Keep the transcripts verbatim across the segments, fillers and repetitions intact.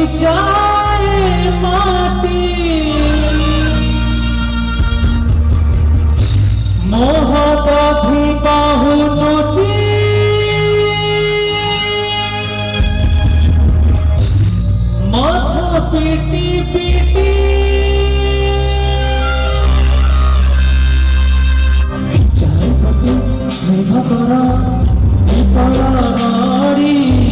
जाए माटी मोह दधि बाहु नोची माथा पीटी पीटी चाहे कटी मेघ करा निकला गाड़ी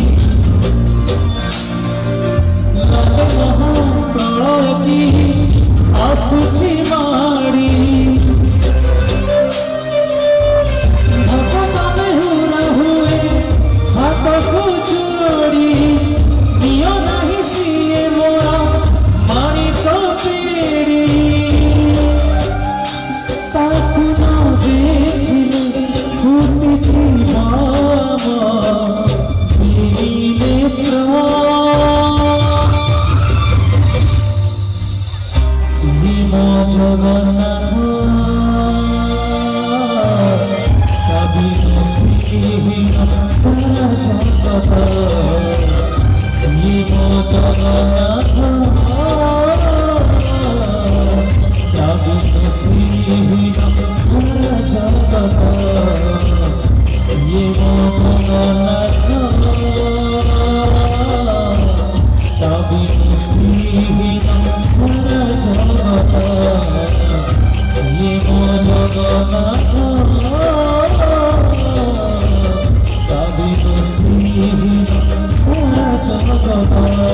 महाप्रलय की आसुची माड़ी भगवान हुरा हुए हाथ को जोड़ी नियो नहीं सीए मोरा माणी तो पेड़ी ताकू ना देखिले फूटी थी मामा मेरी नेत्रा जगन्नाथ कभी सारा जगत शिव जगन्नाथ कभी सारा जगत शिव जगन्नाथ कभी सारा जगत शिव जगन्नाथ कभी सारा जगत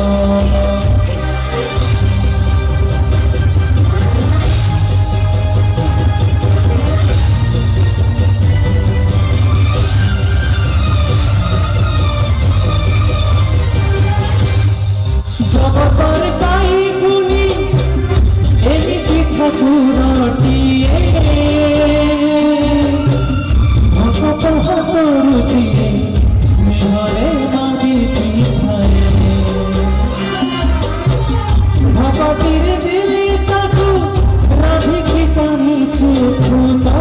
जगतर पाई गुनी एमिति ठाकुरटिए भगत हातरुचिए स्नेहरे मारी पिठाए भगतीर दिली ताकू राधिकी काणीचे खुदा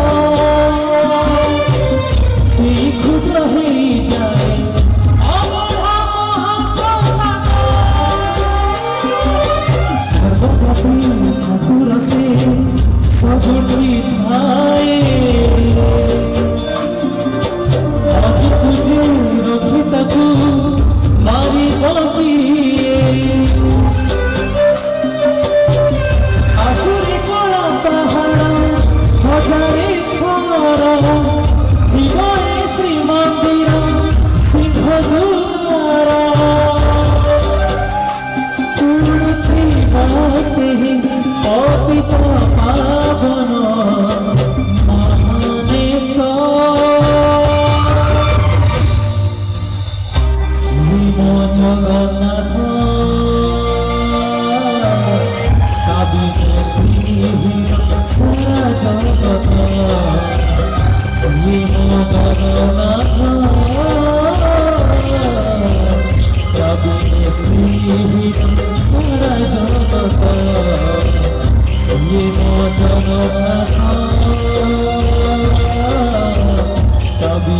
से खुद ही जाए ठाकुर से सबुठी थाए अभी तुझे रखी तू मारी बगिए आसुरी कला पहाड़ हजारे घर दिवाए श्री मंदिर सिंह द्वार से पतित पावन महानेता शिव जगन्नाथ कभी सारा जगत शिव जगन्नाथ कभी सारा जगत शिव जगन्नाथ कभी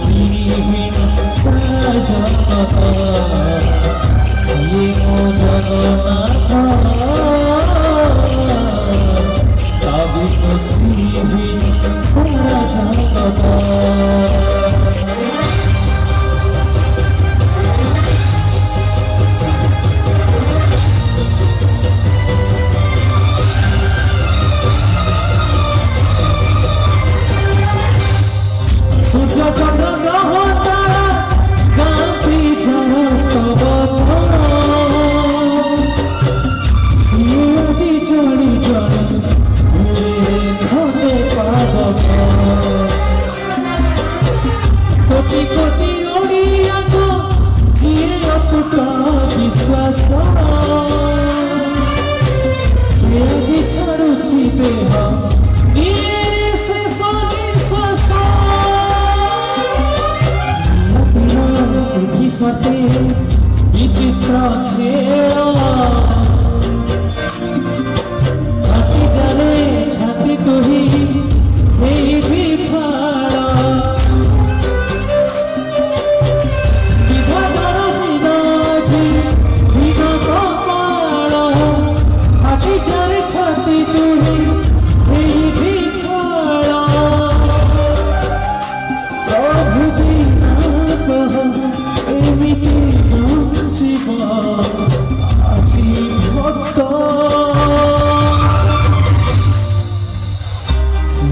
सारा जगत शिव जगन्नाथ कभी सारा जगत सूर्यचंद्र ग्रह तारा गांधी जरस्तव सियाजी चढ़ी चढ़ी घंटे पाद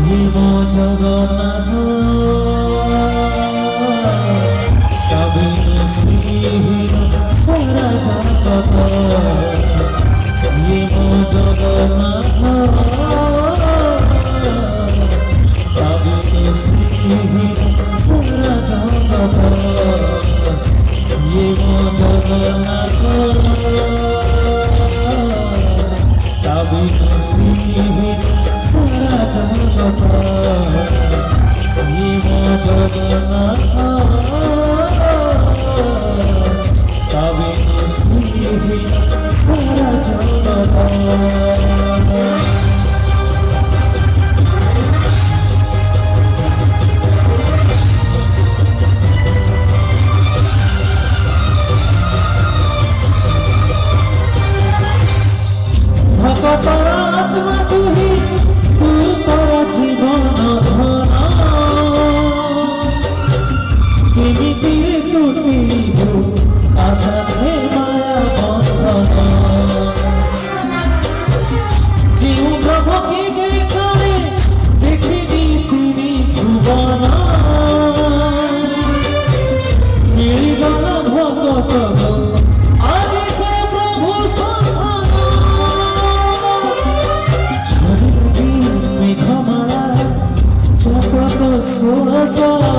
শ্রীম জগন্নাথ কাবিন শ্রীহীন সারা জগত শ্রীম জগন্নাথ কাবিন শ্রীহীন সারা জগত শ্রীম জগন্নাথ কাবিন শ্রীহীন সারা জগত শ্রীম জগন্নাথ কাবিন শ্রীহীন সারা জগত ভকতর আত্মা তুহি তু তোর জীবন ধন কেমিতি তুলিবু তা সাথে মায়া বন্ধন যেউ প্রভু কি দেখারে দেখিনি তিনি ভুবন মিলিগল ভকত আজি সে প্রভু সন্ধান মেঘমালা জগত সুরস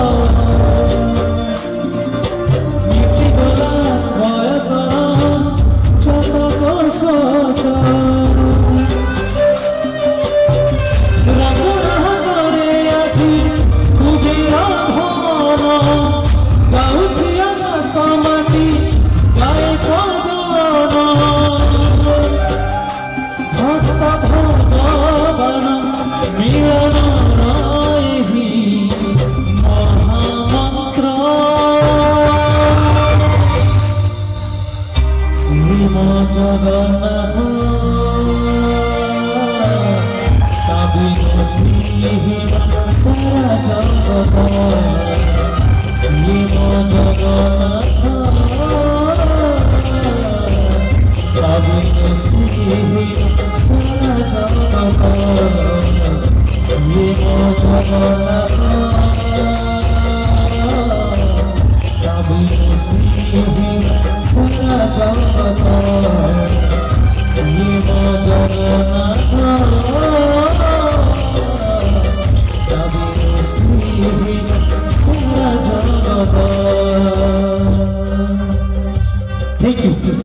মিটিগলা বয়সর জগত শ্বাস রামহাতরে আজি কুবের ধন গাউছি আকাশ মাটি গায়ে পবন ভক্ত ভগবান মিলন রহি মহামন্ত্র শ্রীম জগন্নাথ কাবিন শ্রীহীন সারা জগত শ্রীম জগন্নাথ কাবিন শ্রীহীন সারা জগত শ্রীম জগন্নাথ কাবিন শ্রীহীন সারা জগত শ্রীম জগন্নাথ